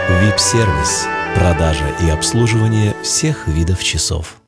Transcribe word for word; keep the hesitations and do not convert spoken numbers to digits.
ви ай пи-сервис. Продажа и обслуживание всех видов часов.